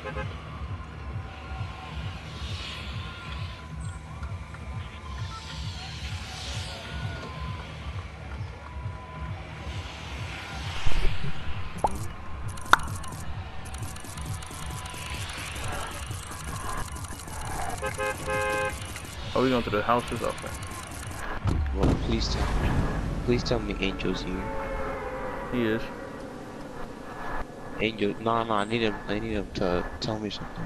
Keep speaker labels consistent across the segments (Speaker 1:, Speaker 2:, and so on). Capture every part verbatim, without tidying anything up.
Speaker 1: Are we going to the houses? Okay.
Speaker 2: Well, please tell me. Please tell me Angel's here.
Speaker 1: He is.
Speaker 2: Angel, no, no, I need him. I need him to tell me something.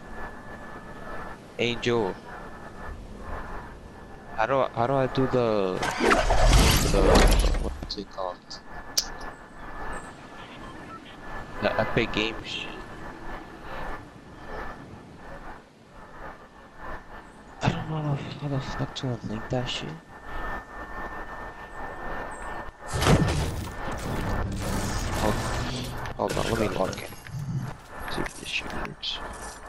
Speaker 2: Angel, how do I, how do I do the the what's it called? The Epic Games shit. I don't know how the fuck to unlink that shit. Hold, hold on, let me log in. See if this shit works.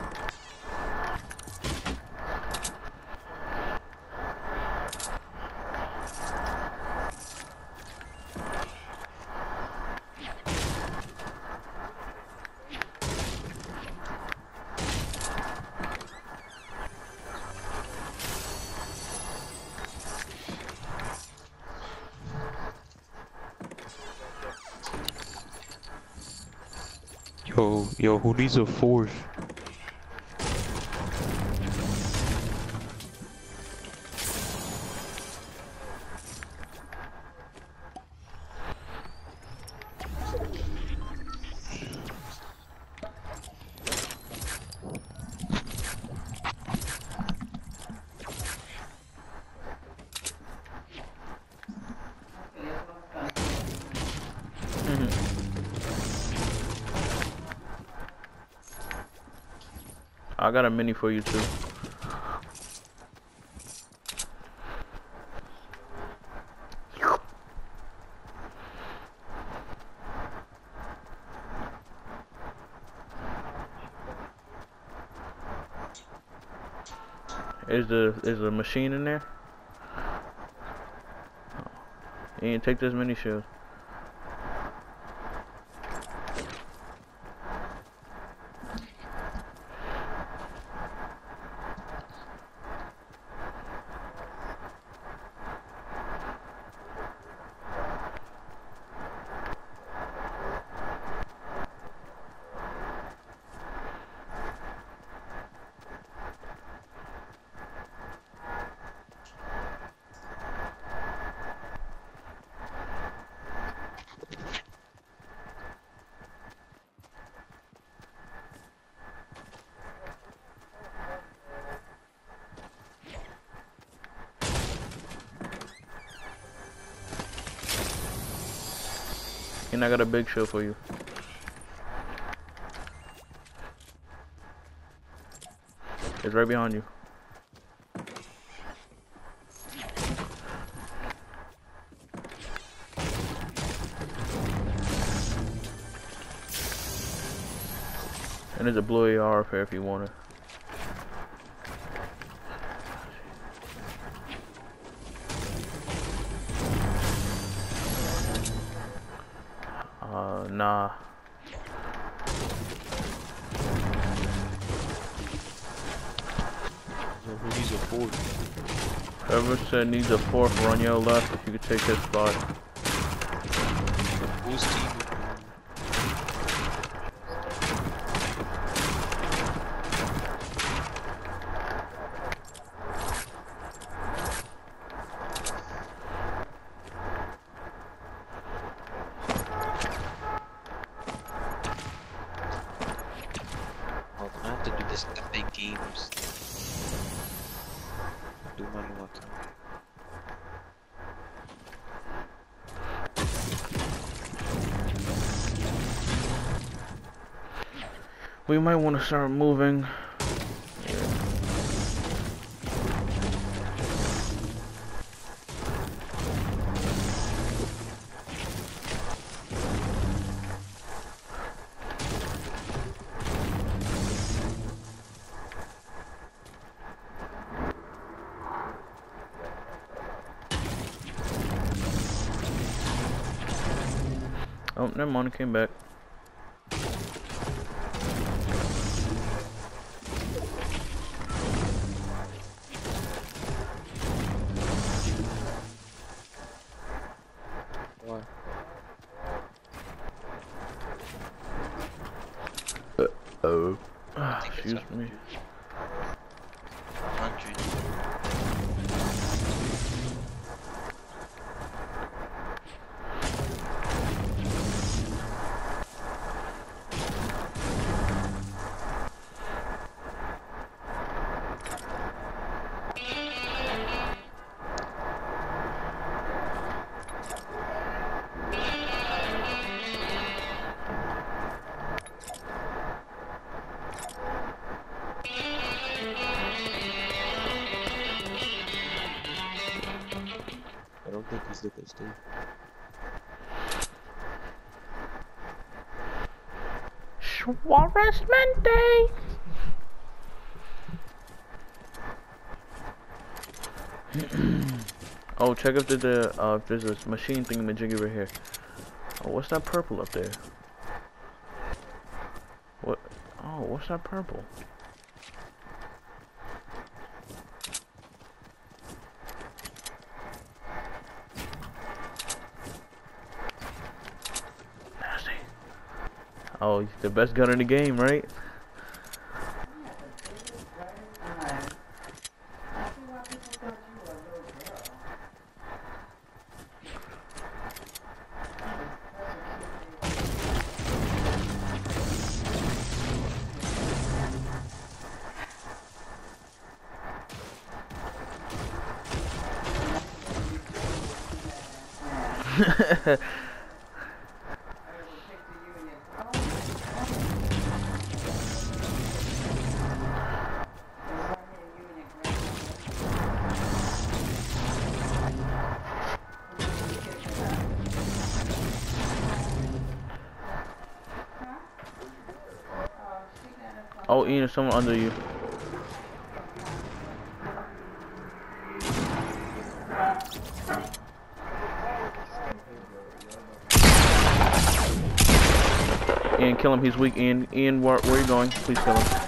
Speaker 2: Yo, yo, who needs a fourth?
Speaker 1: I got a mini for you too. Is the is the machine in there? You didn't take this mini shield. And I got a big shield for you. It's right behind you. And there's a blue A R up here if you want it. Uh, nah.
Speaker 2: Who needs a fourth?
Speaker 1: Whoever said needs a fourth, run your left if you could take his spot.
Speaker 2: Who's team? Hold on, I have to do this Epic Games. Do my new account.
Speaker 1: We might want to start moving. Oh, never mind, it came back. Oh.
Speaker 2: I think it's
Speaker 1: Excuse me.
Speaker 2: one hundred.
Speaker 3: I don't think he's looking still.
Speaker 1: Suarezmente. Oh, check if there's a uh, if there's a machine thingamajiggy right here. Oh, what's that purple up there? What? Oh, what's that purple? Nasty. Oh, he's the best gun in the game, right? Oh, Ian, there's someone under you. Ian, kill him. He's weak. Ian, Ian, where, where are you going? Please kill him.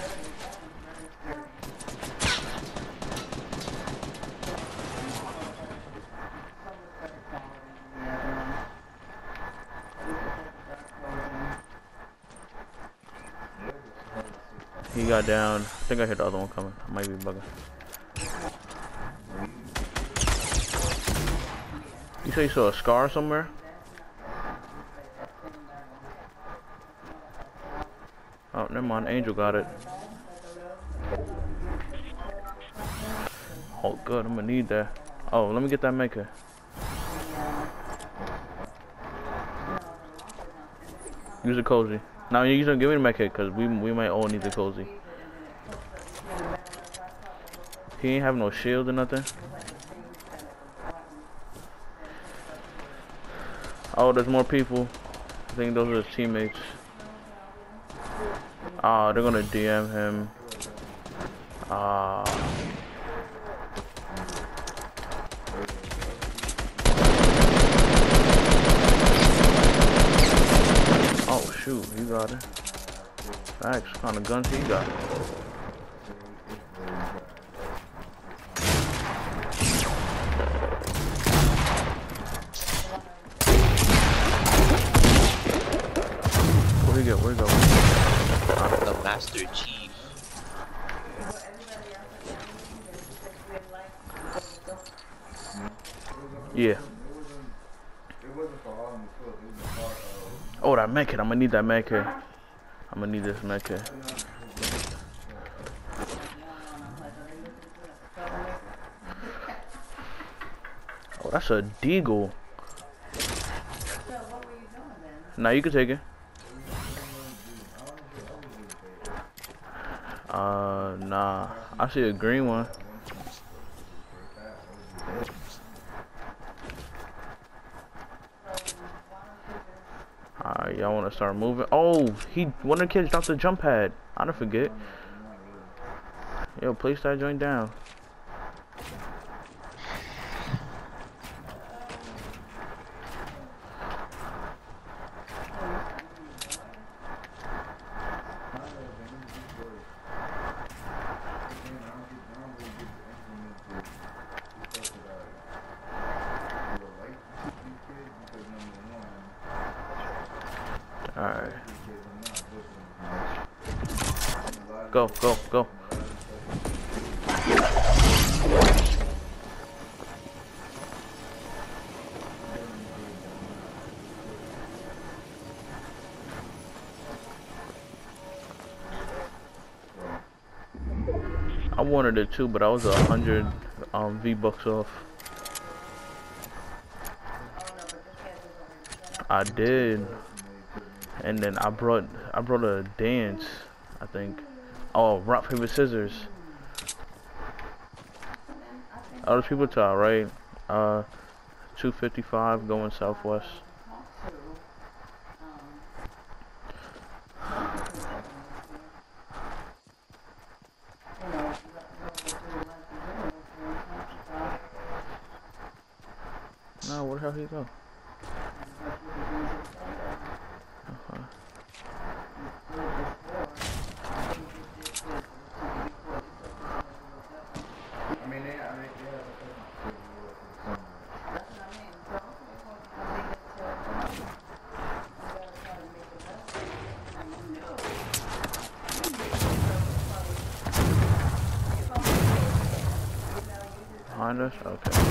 Speaker 1: He got down. I think I heard the other one coming. I might be bugging. You say you saw a scar somewhere? Oh, never mind. Angel got it. Oh, good. I'm gonna need that. Oh, let me get that maker. Use a cozy. Now you gonna give me the maker because we we might all need the cozy. He ain't have no shield or nothing. Oh, there's more people. I think those are his teammates. Ah, oh, they're gonna D M him. Ah. Uh, oh shoot, you got it. Thanks. What kind of guns he got? Where'd he go? Where'd he go?
Speaker 2: I'm the Master Chief.
Speaker 1: Yeah. Oh, that med kit. I'm gonna need that med kit. I'm gonna need this med kit. Oh, that's a deagle. Now you can take it. Uh, nah. I see a green one. Alright, y'all wanna start moving? Oh, he one of the kids dropped the jump pad. I don't forget. Yo, place that joint down. Alright. Go, go, go. I wanted it too, but I was a hundred um, V bucks off. I did, and then I brought I brought a dance. I think. Oh, rock paper scissors. Oh, there's people to our right. Uh, two fifty-five going southwest. No, where the hell he go? Uh-huh. Behind us? Okay.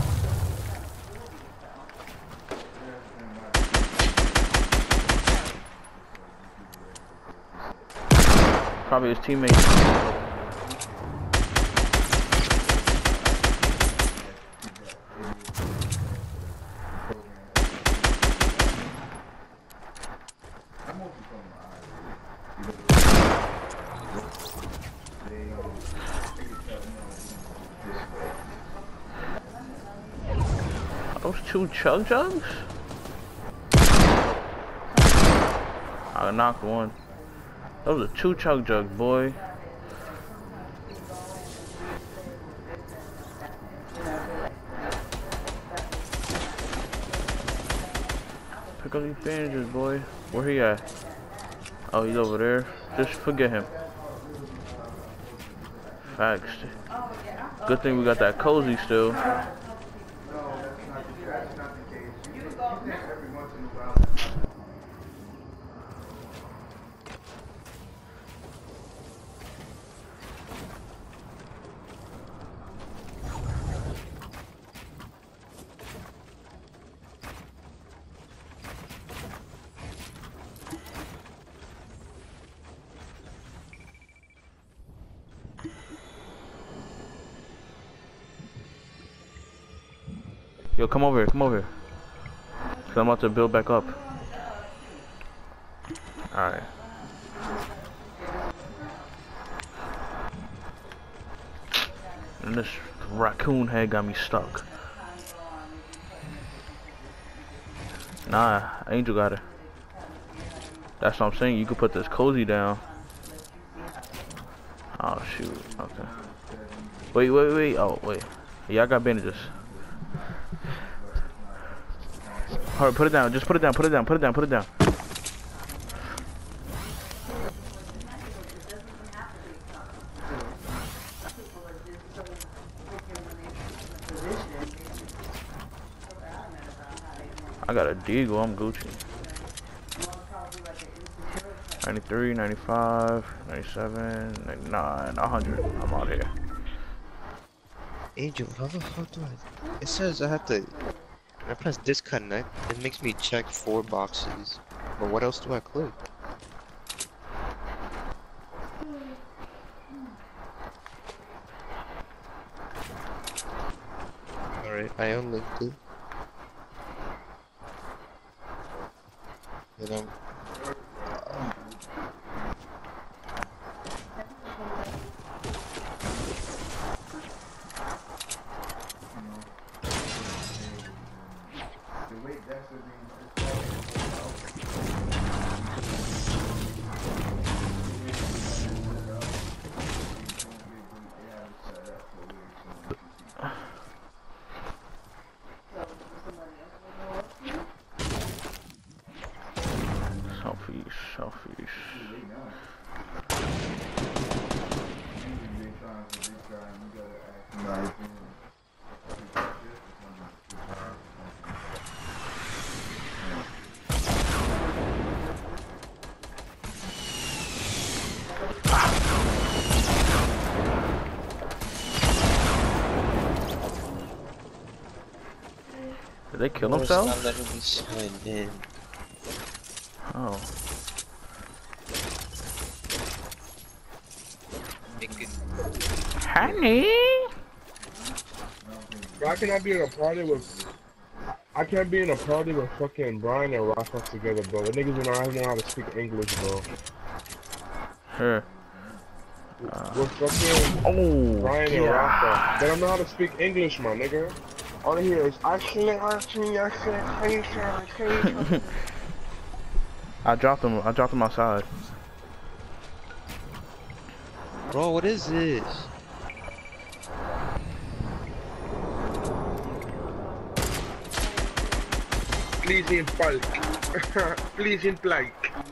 Speaker 1: Probably his teammates. Those two chug jugs? I knocked one. Those are two chug jugs, boy. Pick up these bandages, boy. Where he at? Oh, he's over there. Just forget him. Facts. Good thing we got that cozy still. Yo, come over here, come over here. Cause I'm about to build back up. Alright. And this raccoon head got me stuck. Nah, Angel got it. That's what I'm saying, you could put this cozy down. Oh shoot, okay. Wait, wait, wait, oh wait. Yeah, I got bandages. Alright, put it down, just put it down, put it down, put it down, put it down. I got a Deagle, I'm Gucci. ninety-three, ninety-five, ninety-seven, ninety-nine, one hundred. I'm out here.
Speaker 2: Angel, how the fuck do I... It says I have to... When I press disconnect, it makes me check four boxes. But what else do I click? Alright, I unlinked it. Then I'm...
Speaker 1: Selfies, selfies. Did they kill
Speaker 3: Notice
Speaker 1: themselves?
Speaker 3: not letting me sign in.
Speaker 1: Oh. Honey?
Speaker 4: Bro, I cannot be in a party with. I can't be in a party with fucking Brian and Rafa together, bro. The niggas do not know how to speak English, bro.
Speaker 1: Here.
Speaker 4: With fucking
Speaker 1: Oh.
Speaker 4: Brian and
Speaker 1: yeah.
Speaker 4: Rafa. They don't know how to speak English, my nigga. All they hear is actually, actually, actually, actually, actually.
Speaker 1: I dropped him. I dropped him outside.
Speaker 2: Bro, what is this?
Speaker 4: Please in bulk. Please in bulk.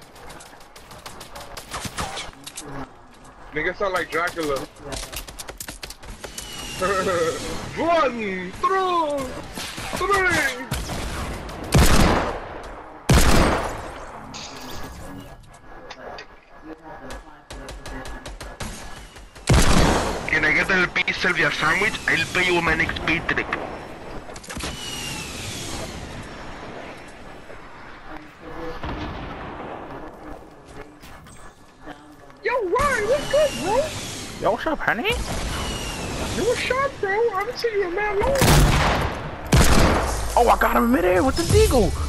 Speaker 4: Nigga sound like Dracula. One, two, three. Can I get a piece of your sandwich? I'll pay you my next pay trick. Yo, Ryan, what's good, bro?
Speaker 1: Yo, what's up, honey?
Speaker 4: You were shot, bro. I haven't seen you in that long.
Speaker 1: Oh, I got him in midair with the deagle.